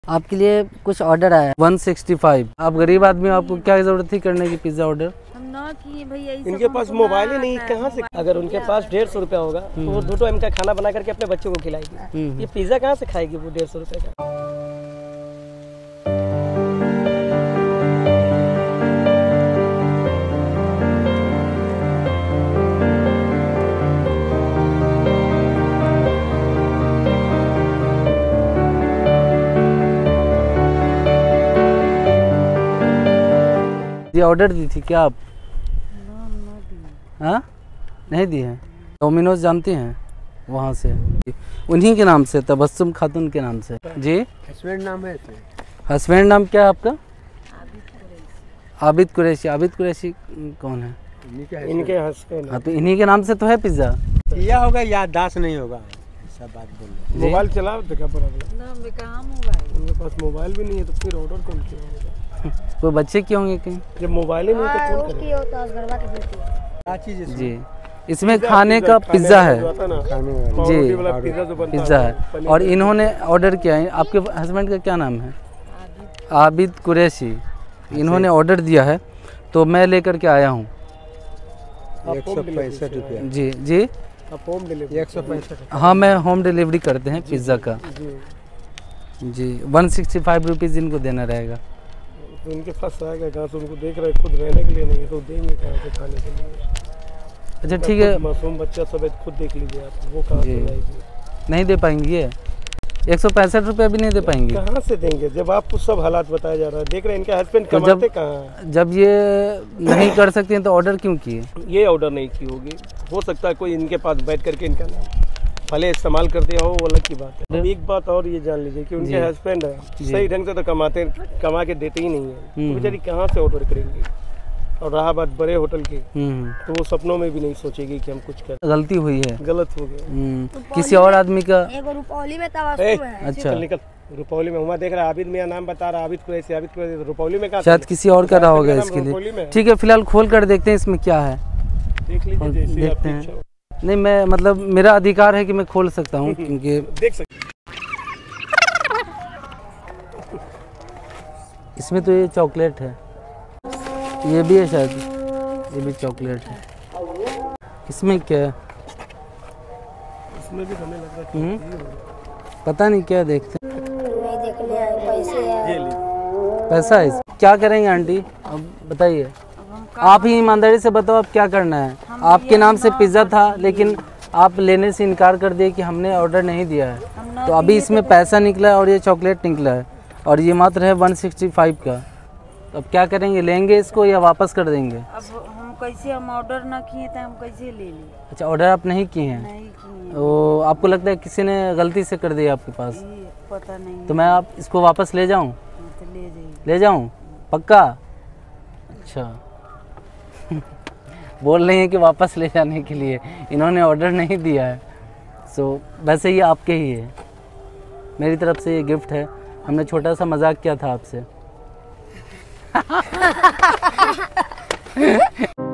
आपके लिए कुछ ऑर्डर आया 165। आप गरीब आदमी हो, आपको क्या जरूरत थी करने की पिज्जा ऑर्डर? हम ना किए भैया, इनके पास मोबाइल ही नहीं, कहाँ से? अगर उनके पास 150 रुपया होगा तो वो 2 टाइम का खाना बना करके अपने बच्चों को खिलाएगी। ये पिज्जा कहाँ से खाएगी वो 150 रुपये का? ये ऑर्डर दी थी क्या आप? हाँ नहीं दी है। डोमिनोज जानती हैं? वहाँ से उन्हीं के नाम से, तबस्सुम खातून के नाम से। जी हस्बैंड नाम है? हस्बैंड नाम क्या है आपका? आबिद कुरैशी। आबिद कुरैशी कौन है? इनके हस्बैंड। हाँ तो इन्हीं के नाम से तो है पिज्ज़ा। यह होगा याददाश्त नहीं होगा, सब बात बोल। मोबाइल चलाओ तो क्या प्रॉब्लम? ना मैं कहाँ मोबाइल, उनके पास मोबाइल भी नहीं है तो फिर ऑर्डर कौन किया होगा? कोई बच्चे के होंगे कहीं? जब मोबाइल ही नहीं तो कौन करेगा? जी इसमें खाने का पिज्ज़ा है जी, पिज्ज़ा है। और इन्होंने ऑर्डर किया है। आपके हस्बैंड का क्या नाम है? आबिद कुरैशी। इन्होंने ऑर्डर दिया है तो मैं लेकर के आया हूँ। 165 रुपया। जी जी आप होम डिलीवरी 165। हाँ मैं होम डिलीवरी करते हैं पिज़्ज़ा का जी। 165 रुपीज़ इनको देना रहेगा। तो इनके पास आएगा कहाँ से? उनको देख रहे खुद रहने के लिए नहीं तो देंगे कहाँ से खाने के लिए? अच्छा ठीक है, मासूम बच्चा सब खुद देख लीजिए आप, वो कहाँ से लाएगी? नहीं दे पाएंगी ये 165 रुपये भी नहीं दे पाएंगे। कहाँ से देंगे जब आपको सब हालात बताया जा रहा है? देख रहे हैं इनके हस्बैंड कमाते कहाँ हैं? जब ये नहीं कर सकती हैं तो ऑर्डर क्यों किए? ये ऑर्डर नहीं की होगी, हो सकता है कोई इनके पास बैठ करके इनका नाम भले इस्तेमाल करते हो, वो अलग की बात है। एक बात और ये जान लीजिए कि उनके हस्बैंड है सही ढंग से तो कमा के देते ही नहीं है, तो बेचारी कहाँ से ऑर्डर करेंगे? और रहा बात बड़े होटल की, तो वो सपनों में भी नहीं सोचेगी कि हम कुछ कर। गलती हुई है, गलत हो गया। किसी और आदमी का। रुपौली में अच्छा निकल रुपौली में हुआ, देख रहा आबिद मियां नाम बता रहा, आबिद कुरैशी। आबिद कुरैशी रुपौली में कहाँ? शायद किसी और का रहा होगा इसके लिए। ठीक है फिलहाल खोल कर देखते हैं इसमें क्या है। देख लीजिए जैसे देखते हैं। नहीं मैं मतलब मेरा अधिकार है कि मैं खोल सकता हूँ क्योंकि देख सकते। इसमें तो ये चॉकलेट है, ये भी है शायद, ये भी चॉकलेट है। इसमें क्या है? इसमें भी हमें लग रहा है पता नहीं क्या, देखते हैं। पैसा है, क्या करेंगे आंटी अब बताइए? आप ही ईमानदारी से बताओ अब क्या करना है? आपके नाम से पिज़्ज़ा था लेकिन आप लेने से इनकार कर दिए कि हमने ऑर्डर नहीं दिया है, तो अभी इसमें पैसा निकला है और ये चॉकलेट निकला है और ये मात्र है 165 का। तो अब क्या करेंगे, लेंगे इसको या वापस कर देंगे? अब हम कैसे, हम ऑर्डर ना किए थे, हम कैसे ले लें? अच्छा ऑर्डर आप नहीं किए हैं? नहीं किए। तो आपको लगता है किसी ने गलती से कर दिया आपके पास? पता नहीं। तो मैं आप इसको वापस ले जाऊँ? तो ले जाइए। ले जाऊँ पक्का? अच्छा बोल रही हैं कि वापस ले जाने के लिए, इन्होंने ऑर्डर नहीं दिया है। सो वैसे ये आपके ही है, मेरी तरफ से ये गिफ्ट है। हमने छोटा सा मजाक किया था आपसे।